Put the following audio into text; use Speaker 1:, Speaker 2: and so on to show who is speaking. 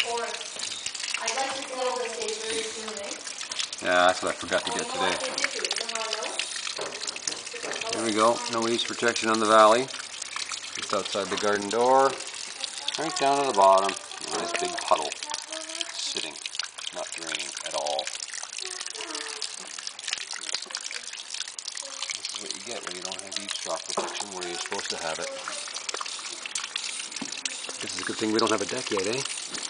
Speaker 1: Yeah, that's what I forgot to get today. There we go. No eaves protection on the valley. Just outside the garden door. Right down to the bottom. A nice big puddle. Sitting. Not draining at all. This is what you get when you don't have eaves trough protection where you're supposed to have it. This is a good thing we don't have a deck yet, eh?